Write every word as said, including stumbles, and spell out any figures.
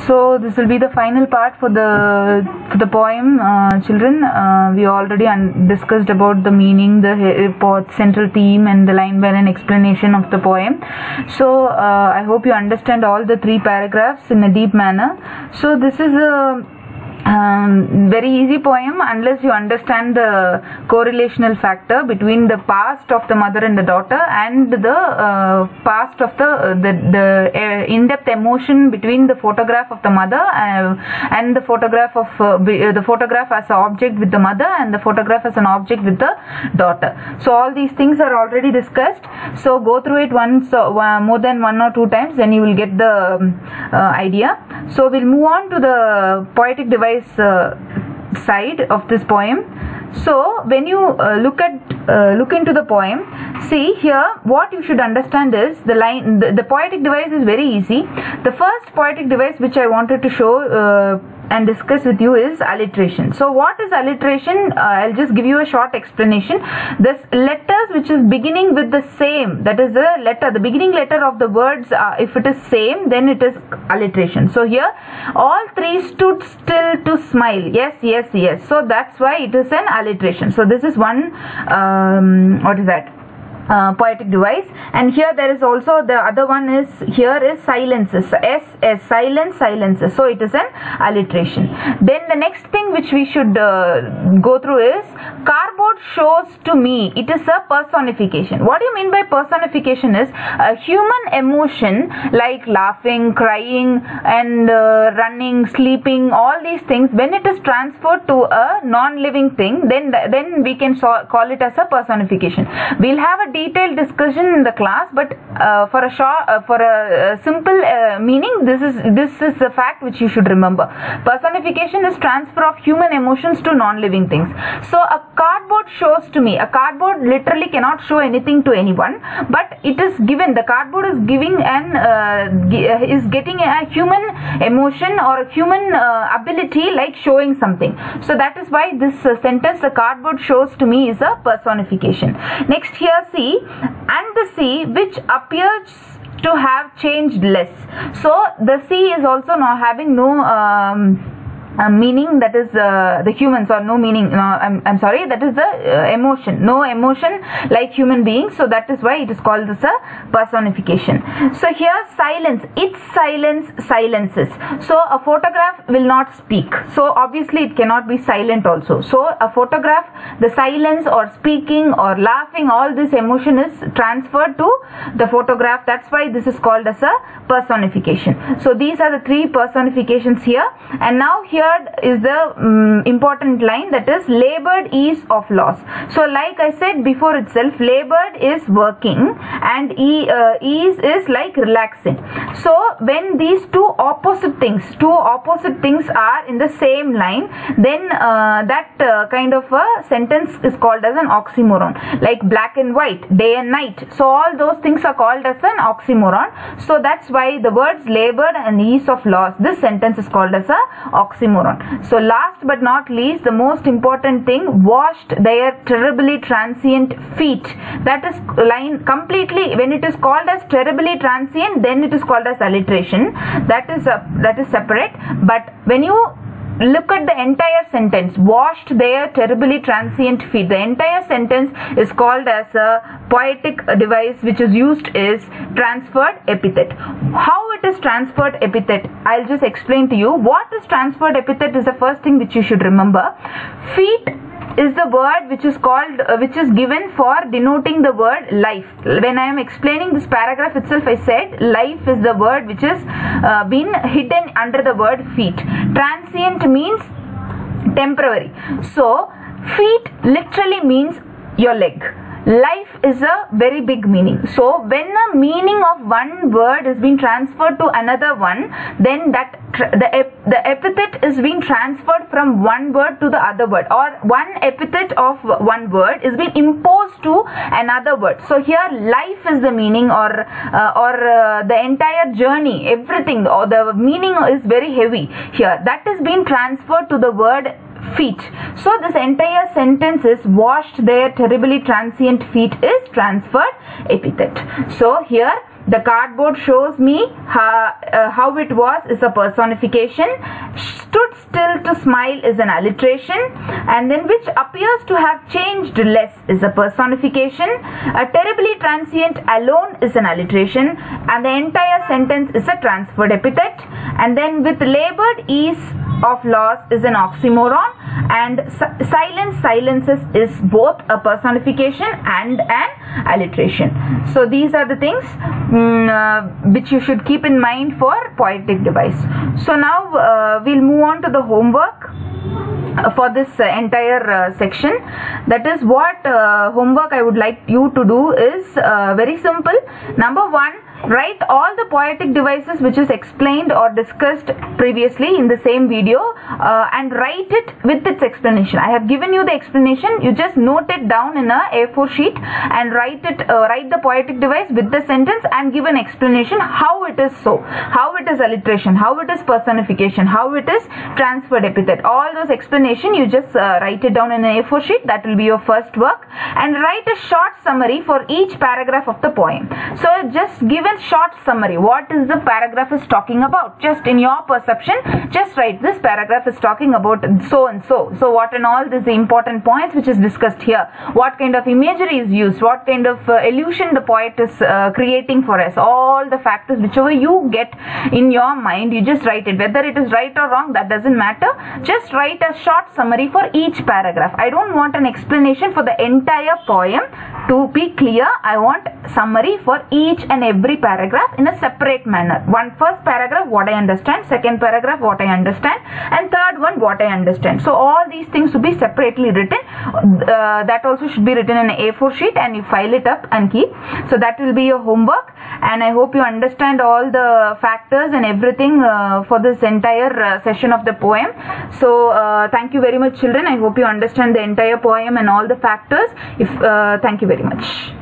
So this will be the final part for the for the poem, uh, children. Uh, we already discussed about the meaning, the uh, central theme, and the line by line explanation of the poem. So uh, I hope you understand all the three paragraphs in a deep manner. So this is a Um, very easy poem unless you understand the correlational factor between the past of the mother and the daughter and the uh, past of the uh, the, the uh, in-depth emotion between the photograph of the mother uh, and the photograph of uh, the photograph as an object with the mother and the photograph as an object with the daughter. So all these things are already discussed. So go through it once uh, more than one or two times, then you will get the um, uh, idea. So we'll move on to the poetic device Uh, side of this poem. So when you uh, look at uh, look into the poem, see here what you should understand is the line the, the poetic device is very easy. The first poetic device which I wanted to show uh, and discuss with you is alliteration. So what is alliteration? uh, I'll just give you a short explanation. This letters which is beginning with the same, that is the letter, the beginning letter of the words, uh, if it is same, then it is alliteration. So here all three stood still to smile. Yes, yes, yes. So that's why it is an alliteration. So this is one um, what is that Uh, poetic device. And here there is also the other one is here is silences. S S silence silences. So it is an alliteration. Then the next thing which we should uh, go through is cardboard shows to me. It is a personification. What do you mean by personification? Is a human emotion like laughing, crying, and uh, running, sleeping, all these things. When it is transferred to a non-living thing, then then we can so call it as a personification. We'll have a detailed discussion in the class, but uh, for a short uh, for a, a simple uh, meaning, this is this is the fact which you should remember. Personification is transfer of human emotions to non-living things. So a cardboard shows to me. A cardboard literally cannot show anything to anyone, but it is given, the cardboard is giving an uh, is getting a human emotion or a human uh, ability like showing something. So that is why this uh, sentence, the cardboard shows to me, is a personification. Next here, see, and the sea which appears to have changed less. So the sea is also now having no um, Uh, meaning, that is uh, the humans, or no meaning, no, I'm, I'm sorry, that is the uh, emotion, no emotion like human beings. So that is why it is called as a personification. So here silence, its silence silences. So a photograph will not speak, so obviously it cannot be silent also. So a photograph, the silence or speaking or laughing, all this emotion is transferred to the photograph. That's why this is called as a personification. So these are the three personifications here. And now here is the um, important line, that is labored ease of loss. So like I said before itself, labored is working and e, uh, ease is like relaxing. So when these two opposite things two opposite things are in the same line, then uh, that uh, kind of a sentence is called as an oxymoron, like black and white, day and night. So all those things are called as an oxymoron. So that's why the words labored and ease of loss, this sentence is called as a oxymoron. So last but not least, the most important thing, washed their terribly transient feet. That is line completely, when it is called as terribly transient, then it is called as alliteration. That is a, that is separate. But when you look at the entire sentence, washed their terribly transient feet, the entire sentence is called as a poetic device which is used is transferred epithet. How it is transferred epithet, I'll just explain to you. What is transferred epithet is the first thing which you should remember. Feet is the word which is called uh, which is given for denoting the word life. When I am explaining this paragraph itself, I said life is the word which is uh, been hidden under the word feet. Transient means temporary. So feet literally means your leg. Life is a very big meaning. So when a meaning of one word is being transferred to another one, then that the the epithet is being transferred from one word to the other word, or one epithet of one word is being imposed to another word. So here life is the meaning, or uh, or uh, the entire journey, everything, or the meaning is very heavy here. That is being transferred to the word feet. So this entire sentence is washed their terribly transient feet is transferred epithet. So here The cardboard shows me how, uh, how it was is a personification. Stood still to smile is an alliteration. And then which appears to have changed less is a personification. A terribly transient alone is an alliteration. And the entire sentence is a transferred epithet. And then with labored ease of loss is an oxymoron. And si silence silences is both a personification and an alliteration. So these are the things mm, uh, which you should keep in mind for poetic device. So now uh, we'll move on to the homework uh, for this uh, entire uh, section. That is what uh, homework I would like you to do is uh, very simple. Number one, write all the poetic devices which is explained or discussed previously in the same video uh, and write it with its explanation. I have given you the explanation. You just note it down in a A four sheet and write it. Uh, write the poetic device with the sentence and give an explanation how it is so, how it is alliteration, how it is personification, how it is transferred epithet. All those explanation you just uh, write it down in an A four sheet. That will be your first work, and write a short summary for each paragraph of the poem. So just give a short summary. What is the paragraph is talking about? Just in your perception, just write this paragraph is talking about so and so. So what and all these important points which is discussed here. What kind of imagery is used? What kind of uh, illusion the poet is uh, creating for us? All the factors whichever you get in your mind, you just write it. Whether it is right or wrong, that doesn't matter. Just write a short summary for each paragraph. I don't want an explanation for the entire poem. To be clear, I want summary for each and every paragraph in a separate manner. One first paragraph what I understand, second paragraph what I understand, and third one what I understand. So all these things to be separately written. Uh, that also should be written in an A four sheet and you file it up and keep. So that will be your homework, and I hope you understand all the factors and everything uh, for this entire uh, session of the poem. So uh, thank you very much, children. I hope you understand the entire poem and all the factors. If uh, thank you very much.